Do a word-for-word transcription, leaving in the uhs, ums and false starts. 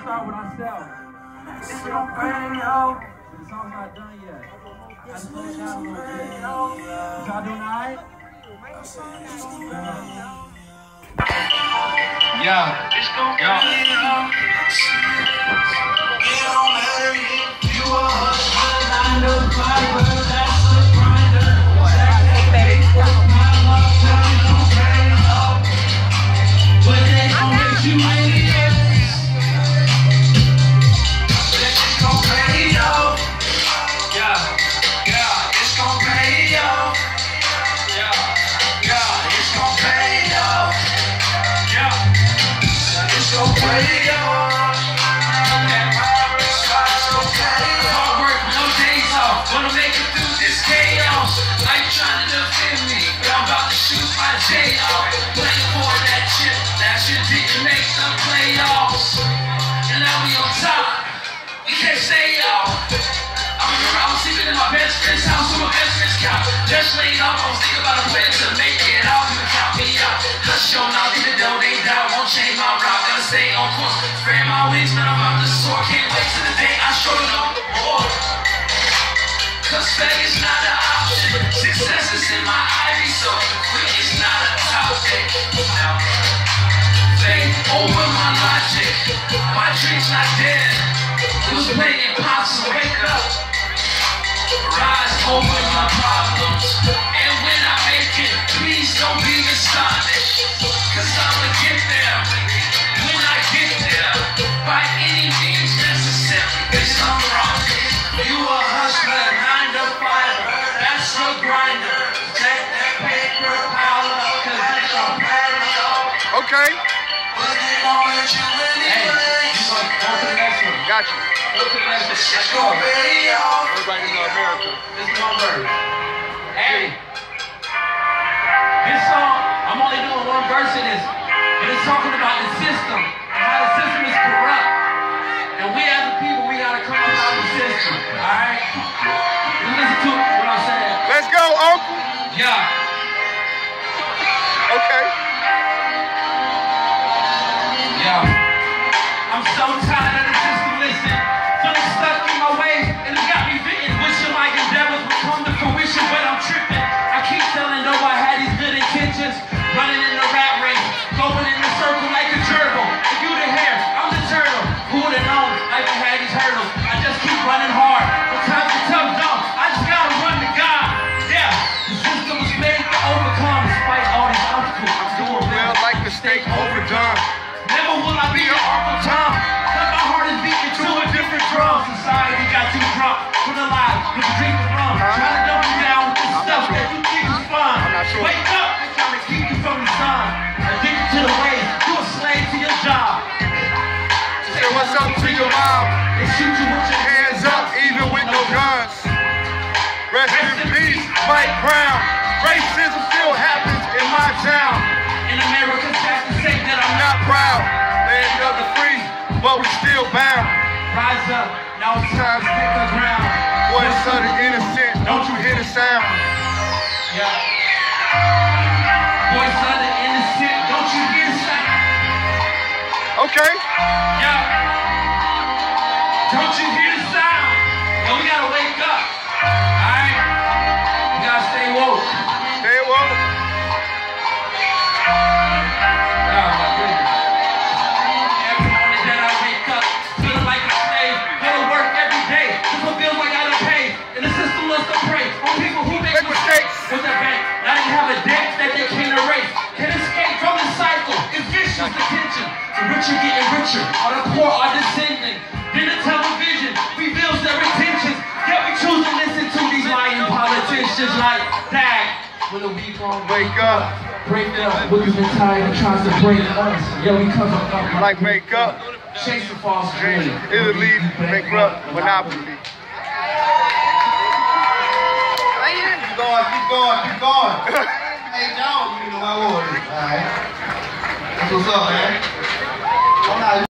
start with ourselves. It's no pain, yo. The song's not done yet. I just let it down a little bit. Y'all doing all right? Yeah. It's no pain, yo. It don't matter if you are a hustler, nine to five, but that's a grinder. That big pile up, tell me no pain, yo. But they gon' make you idiots. It's gon' pay, yo. Yeah, yeah, it's gon' pay, yo. Yeah, yeah, it's gon' pay, yo. Yeah, it's gon' pay, yo. Hard work, no days off. Wanna make it through this chaos. Like trying to defend me, but I'm about to shoot my J off. Playing for that chip, that shit didn't make the playoffs. And now we on top. We can't stay out. I remember I was sleeping in my best friend's house on my best friend's couch. Just laid off, I was thinking about a plan to make it out. You can count me out. Cause show now, even though they doubt, won't change my route. Gotta stay on course. Spread my wings, man, I'm about to soar. Can't wait till the day I show it on the board. Cause failure's not an option. Success is in my I V, so quit is not a topic. Now, faith over my logic. My dream's not dead. It was playing pops, so wake up. Rise over my problems. And when I make it, please don't be astonished. Cause I'ma get there. When I get there, by any means necessary. Bitch, I'm wrong. You a hustler, nine to five. That's a grinder. Take that paper pile up, cause it's your pattern. Okay. But they gon' let you anyway. You go to the next one. Got you. Go to the next one. Let's go, baby, yo. Everybody know America. This is one verse. Hey, this song, I'm only doing one verse in this, and it's talking about the system and how the system is corrupt. And we as a people, we gotta come up out of the system. All right? Listen to what I'm saying. Let's go, Uncle. Yeah. Okay. Yeah. I'm so tired of the system. Listen, feeling stuck in my ways, and it got me bitten. Wishing my endeavors would come to fruition, but I'm tripping. I keep telling though I had these good intentions, running in the rat race, going in the circle like a gerbil. If you the hare, I'm the turtle. Who would've known I even had these hurdles? I just keep running hard. When times are tough, though, I just gotta run to God. Yeah, the system was made to overcome, despite all these obstacles. I'm doing Well, well, like the steak overdone. never will I be your Uncle Tom. But my heart is beating to a different drum. Society got too drunk with the lies, with the drink of rum. Huh? Trying to dumb you down with the I'm stuff not sure. that you think is fun. I'm not sure. Wake up, they're trying to keep you from the sun. Addicted to the ways, you a slave to your job. Say what's up to your mom. They shoot you with your Hands up, even with no guns. Rest in peace, Mike Brown. Racism still happens in my town. In America, that's to say that I'm I'm not not proud. Land of the free, but we still bound. rise up. Now it's time to stick the ground. Voice of the innocent, don't you hear the sound? Yeah. Voice of the innocent, don't you hear the sound? Okay. Yeah. Don't you hear the sound? Yo, we gotta wake up. Alright? We gotta stay woke. Stay woke. Oh my goodness. Every morning that I wake up, feeling like a slave, go to work every day. This one feels like I done paid. And the system loves to prey on people who make Make mistakes. with their bank. Now they have a debt that they can't erase. Can't escape from the cycle. It's vicious attention. The rich are getting richer, or the poor are descending. Then the television reveals their intentions. Yet we choose to listen to these lying politicians like that. When the weak gon' Wake up. break up, we've been tired of trying to break us. Yeah, we come up. Like make up. Chase the false Dream. dream. It'll lead bankrupt monopoly. Keep going, keep going, keep going. A.Jones, you know my word. All right. That's what's up, man.